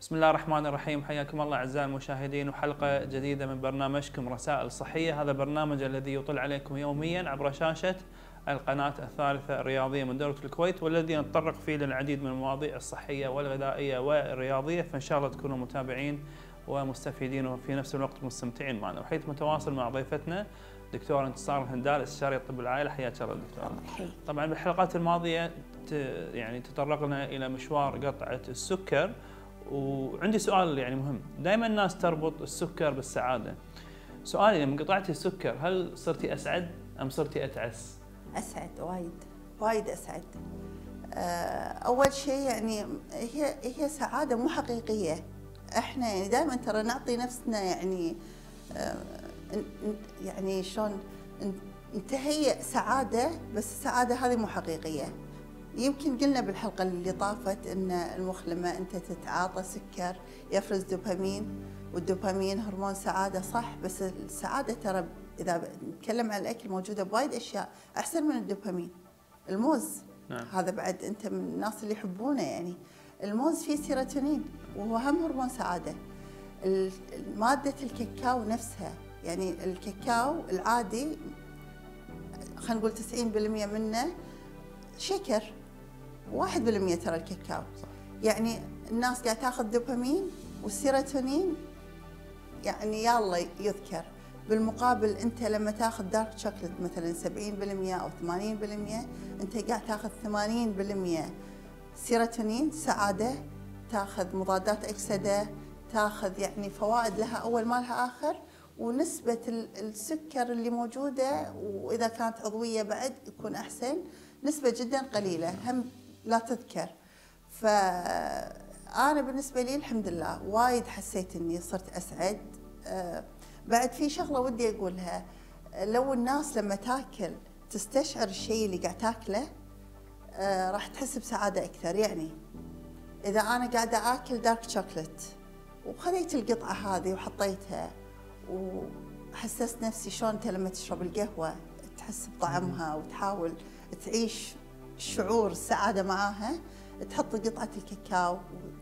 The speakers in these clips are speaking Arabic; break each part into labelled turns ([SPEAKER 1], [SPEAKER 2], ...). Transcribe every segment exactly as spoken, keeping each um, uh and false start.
[SPEAKER 1] بسم الله الرحمن الرحيم. حياكم الله أعزائي المشاهدين وحلقة جديدة من برنامجكم رسائل صحية. هذا البرنامج الذي يطل عليكم يوميا عبر شاشة القناة الثالثة الرياضية من دولة الكويت، والذي نتطرق فيه للعديد من المواضيع الصحية والغذائية والرياضية، فإن شاء الله تكونوا متابعين ومستفيدين وفي نفس الوقت مستمتعين معنا. وحيث متواصل مع ضيفتنا دكتور انتصار الهندال، استشاري طب العائلة. حياك الله دكتور. طبعا بالحلقات الماضية يعني تطرقنا إلى مشوار قطعة السكر، وعندي سؤال يعني مهم. دائما الناس تربط السكر بالسعادة. سؤالي، لما قطعتي السكر هل صرتي أسعد أم صرتي أتعس؟
[SPEAKER 2] أسعد، وايد وايد أسعد. أول شيء يعني هي هي سعادة مو حقيقية. إحنا يعني دائما ترى نعطي نفسنا يعني يعني شلون نتهيأ سعادة، بس السعادة هذه مو حقيقية. يمكن قلنا بالحلقة اللي طافت إن المخ لما أنت تتعاطى سكر يفرز دوبامين، والدوبامين هرمون سعادة، صح؟ بس السعادة ترى إذا نتكلم عن الأكل موجودة بوايد أشياء أحسن من الدوبامين. الموز، نعم. هذا بعد أنت من الناس اللي يحبونه. يعني الموز فيه سيروتونين وهو هم هرمون سعادة. مادة الكاكاو نفسها، يعني الكاكاو العادي خلينا نقول تسعين بالمئة منه شكر، واحد بالمئة ترى الكاكاو. يعني الناس قاعد تاخذ دوبامين والسيروتونين يعني يلا يذكر. بالمقابل انت لما تاخذ دارك شوكليت مثلا سبعين بالمئة او ثمانين بالمئة، انت قاعد تاخذ ثمانين بالمئة سيروتونين سعاده، تاخذ مضادات اكسده، تاخذ يعني فوائد لها اول ما لها اخر. ونسبه السكر اللي موجوده واذا كانت عضويه بعد يكون احسن، نسبة جدا قليلة هم لا تذكر. فأنا بالنسبة لي الحمد لله وايد حسيت إني صرت أسعد. أه بعد في شغلة ودي أقولها، لو الناس لما تاكل تستشعر الشيء اللي قاعد تاكله أه راح تحس بسعادة أكثر. يعني إذا أنا قاعدة آكل دارك شوكليت وخذيت القطعة هذه وحطيتها وحسست نفسي شلون أنت لما تشرب القهوة تحس بطعمها وتحاول تعيش شعور السعادة معاها، تحط قطعة الكاكاو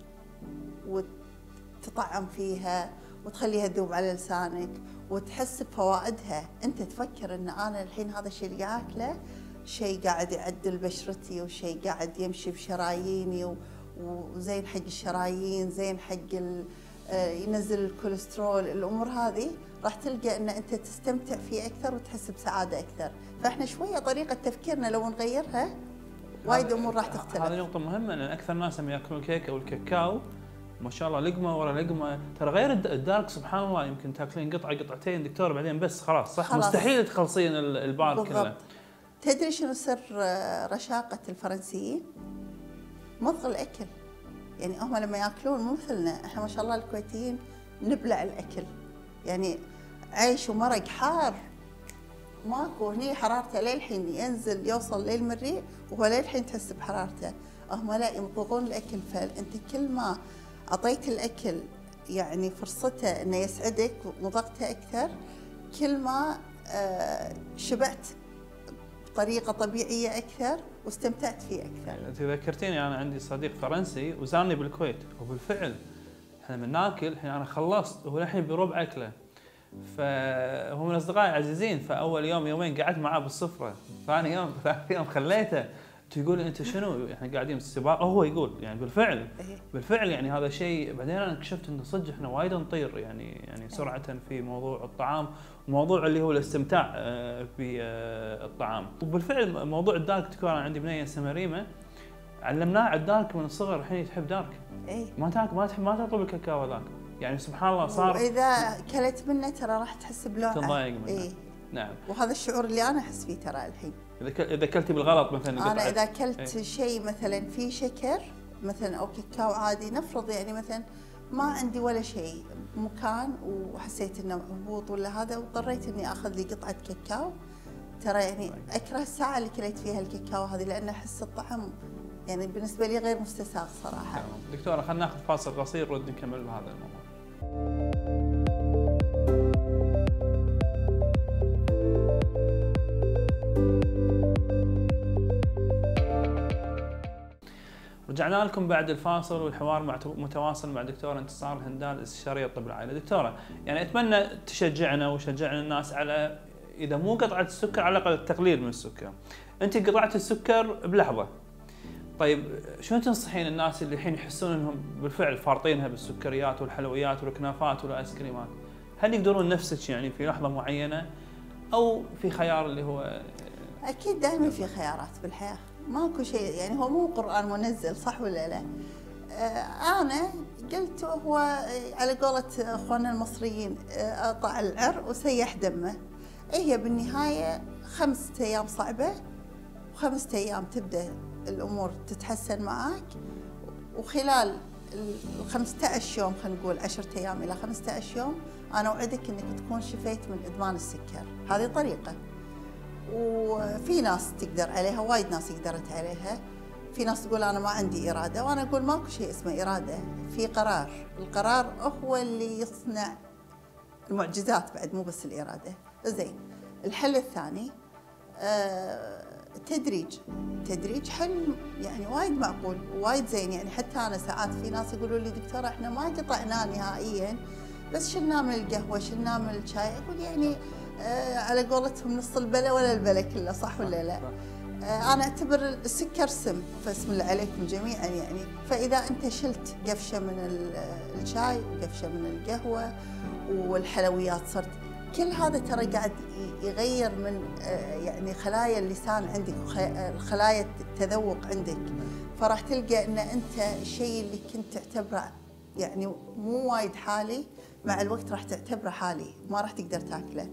[SPEAKER 2] وتطعم فيها وتخليها تذوب على لسانك وتحس بفوائدها. انت تفكر ان انا الحين هذا الشيء اللي قاعد اكله شيء قاعد يعدل بشرتي وشيء قاعد يمشي بشراييني وزين حق الشرايين، زين حق ينزل الكوليسترول. الامور هذه راح تلقى ان انت تستمتع فيه اكثر وتحس بسعاده اكثر. فاحنا شويه طريقه تفكيرنا لو نغيرها وايد امور راح تختلف.
[SPEAKER 1] هذه نقطه مهمه، لان اكثر ناس لما ياكلون الكيك او الكاكاو ما شاء الله لقمه ورا لقمه. ترى غير الدارك سبحان الله يمكن تاكلين قطعه قطعتين دكتور بعدين بس خلاص، صح؟ خلاص. مستحيل تخلصين البار كله.
[SPEAKER 2] تدري شنو سر رشاقه الفرنسيين؟ مضغ الاكل. يعني هم لما ياكلون مو مثلنا، احنا ما شاء الله الكويتيين نبلع الاكل. يعني عيش ومرق حار ماكو، هني حرارته للحين ينزل يوصل للمريء وهو للحين تحس بحرارته. هم لا يمضغون الاكل. فانت كل ما اعطيت الاكل يعني فرصته انه يسعدك ومضغته اكثر، كل ما شبعت بطريقه طبيعيه اكثر واستمتعت فيه اكثر.
[SPEAKER 1] انت ذكرتيني، انا عندي صديق فرنسي وزارني بالكويت، وبالفعل احنا من ناكل الحين انا خلصت وهو الحين بربع اكله. فهو من اصدقائي العزيزين، فاول يوم يومين قعدت معاه بالسفره، ثاني يوم ثالث يوم خليته. تقول انت شنو؟ احنا قاعدين بالسباق، هو يقول يعني بالفعل بالفعل يعني هذا شيء. بعدين انا اكتشفت انه صدق احنا وايد نطير يعني يعني سرعه في موضوع الطعام، وموضوع اللي هو الاستمتاع بالطعام. وبالفعل موضوع الدارك تكون، انا عندي بنيه اسمها ريمه علمناه على الدارك من الصغر، الحين تحب دارك. ما تاكل ما تحب ما تطلب الكاكاو ذاك. يعني سبحان الله صار
[SPEAKER 2] واذا كلت منه ترى راح تحس بلوعه،
[SPEAKER 1] تضايق منه.
[SPEAKER 2] إيه؟
[SPEAKER 1] نعم.
[SPEAKER 2] وهذا الشعور اللي انا احس فيه ترى الحين.
[SPEAKER 1] اذا اذا كلتي بالغلط مثلا،
[SPEAKER 2] انا اذا كلت ايه؟ شيء مثلا فيه شكر مثلا او كاكاو عادي، نفرض يعني مثلا ما عندي ولا شيء مكان وحسيت انه هبوط ولا هذا، واضطريت اني اخذ لي قطعه كاكاو، ترى يعني اكره الساعه اللي كليت فيها الكاكاو هذه، لان احس الطعم يعني بالنسبه لي غير مستساغ صراحه.
[SPEAKER 1] دكتوره خلينا ناخذ فاصل قصير ورد نكمل بهذا الموضوع. رجعنا لكم بعد الفاصل والحوار مع متواصل مع دكتورة انتصار الهندال استشارية الطب العائلي. دكتورة يعني اتمنى تشجعنا وشجعنا الناس على اذا مو قطعة السكر على الاقل التقليل من السكر. انت قطعت السكر بلحظة. طيب شلون تنصحين الناس اللي الحين يحسون انهم بالفعل فارطينها بالسكريات والحلويات والكنافات والايس كريمات؟ هل يقدرون نفسك يعني في لحظة معينة او في خيار اللي هو؟
[SPEAKER 2] اكيد دائما في خيارات بالحياة، ماكو شيء يعني هو مو قرآن منزل، صح ولا لا؟ آه انا قلت هو على قولة اخواننا المصريين اقطع العر وسيح دمه. هي بالنهاية خمسة ايام صعبة وخمسة ايام تبدا الامور تتحسن معك، وخلال ال خمسة عشر يوم خلينا نقول عشرة ايام الى خمسة عشر يوم انا اوعدك انك تكون شفيت من ادمان السكر. هذه طريقة، وفي ناس تقدر عليها، وايد ناس قدرت عليها. في ناس تقول انا ما عندي اراده، وانا اقول ماكو شيء اسمه اراده، في قرار. القرار هو اللي يصنع المعجزات بعد، مو بس الاراده. زين، الحل الثاني آه تدريج. تدريج حل يعني وايد معقول وايد زين. يعني حتى انا ساعات في ناس يقولوا لي دكتوره احنا ما قطعناه نهائيا بس شلناه من القهوه شلناه من الشاي. اقول يعني آه على قولتهم نص البلا ولا البلا كله، صح ولا لا؟ آه انا اعتبر السكر سم، فاسم الله عليكم جميعا يعني. فاذا انت شلت قفشه من الشاي وقفشه من القهوه والحلويات، صرت كل هذا ترى قاعد يغير من يعني خلايا اللسان عندك وخلايا التذوق عندك. فراح تلقى ان انت الشيء اللي كنت تعتبره يعني مو وايد حالي مع الوقت راح تعتبره حالي، ما راح تقدر تاكله.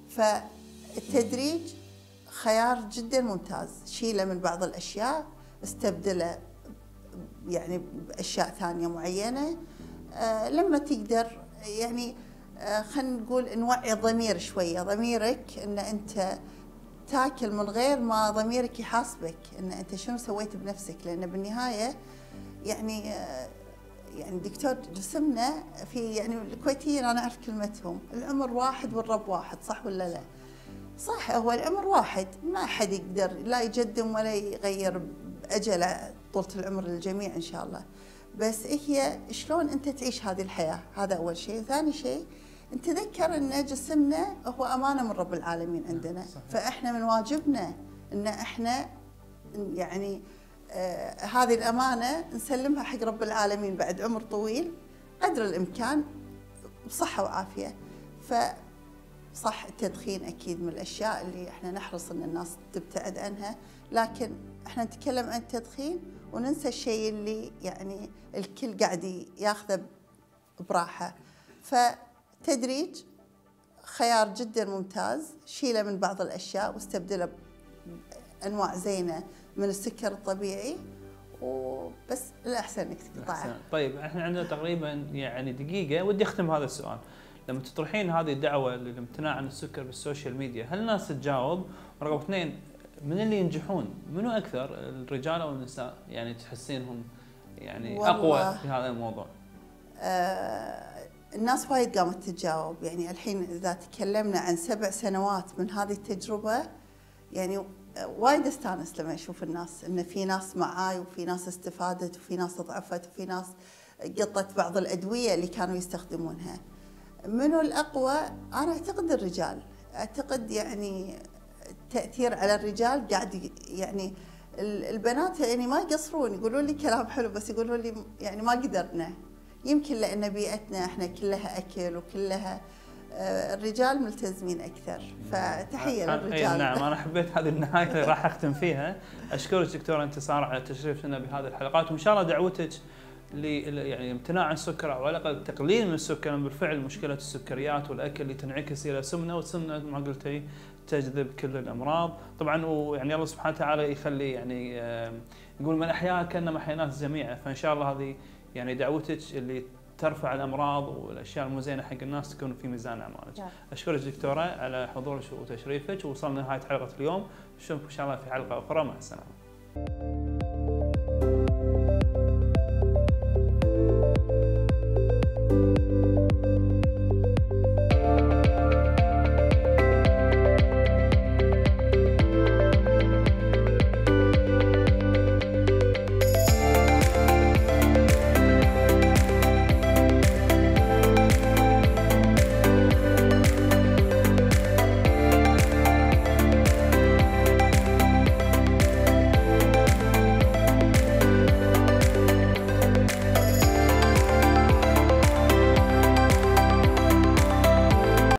[SPEAKER 2] فالتدريج خيار جدا ممتاز. شيله من بعض الاشياء، استبدله يعني باشياء ثانيه معينه. أه لما تقدر يعني أه خلينا نقول نوعي الضمير شويه، ضميرك ان انت تاكل من غير ما ضميرك يحاسبك ان انت شنو سويت بنفسك. لان بالنهايه يعني أه يعني دكتور جسمنا في يعني الكويتيين انا اعرف كلمتهم العمر واحد والرب واحد، صح ولا لا؟ صح، هو العمر واحد، ما حد يقدر لا يقدم ولا يغير باجله طولة العمر للجميع ان شاء الله. بس هي شلون انت تعيش هذه الحياه، هذا اول شيء. ثاني شيء نتذكر ان جسمنا هو امانه من رب العالمين عندنا، فاحنا من واجبنا ان احنا يعني آه هذه الامانه نسلمها حق رب العالمين بعد عمر طويل قدر الامكان بصحه وعافيه. ف صح التدخين اكيد من الاشياء اللي احنا نحرص ان الناس تبتعد عنها، لكن احنا نتكلم عن التدخين وننسى الشيء اللي يعني الكل قاعد ياخذه براحه. فتدريج خيار جدا ممتاز. شيله من بعض الاشياء واستبدله بانواع زينه من السكر الطبيعي، وبس الاحسن انك تقطعه.
[SPEAKER 1] طيب احنا عندنا تقريبا يعني دقيقه، ودي اختم هذا السؤال. لما تطرحين هذه الدعوه للامتناع عن السكر بالسوشيال ميديا، هل الناس تجاوب؟ رقم اثنين، من اللي ينجحون؟ منو اكثر، الرجال او النساء؟ يعني تحسينهم يعني اقوى في هذا الموضوع؟
[SPEAKER 2] آه الناس وايد قامت تتجاوب. يعني الحين اذا تكلمنا عن سبع سنوات من هذه التجربه، يعني وايد استانس لما اشوف الناس ان في ناس معاي وفي ناس استفادت وفي ناس ضعفت وفي ناس قطت بعض الادويه اللي كانوا يستخدمونها. منو الأقوى؟ أنا أعتقد الرجال. أعتقد يعني التأثير على الرجال قاعد يعني البنات يعني ما يقصرون، يقولوا لي كلام حلو بس يقولوا لي يعني ما قدرنا. يمكن لأن بيئتنا احنا كلها أكل وكلها الرجال ملتزمين أكثر. فتحية للرجال.
[SPEAKER 1] نعم، أنا حبيت هذه النهاية اللي راح أختم فيها. أشكرك دكتورة انتصار على تشريفنا بهذه الحلقات، وإن شاء الله دعوتك يعني امتناع عن السكر او على الاقل التقليل من السكر. بالفعل مشكله السكريات والاكل اللي تنعكس الى سمنه، والسمنه ما قلتي تجذب كل الامراض طبعا. ويعني الله سبحانه وتعالى يخلي يعني يقول من احياها كانما احيا الناس جميعا. فان شاء الله هذه يعني دعوتك اللي ترفع الامراض والاشياء المزينه حق الناس تكون في ميزان اعمالك. اشكرك دكتوره على حضورك وتشريفك، ووصلنا لنهايه حلقه اليوم. نشوفكم ان شاء الله في حلقه اخرى، مع السلامه.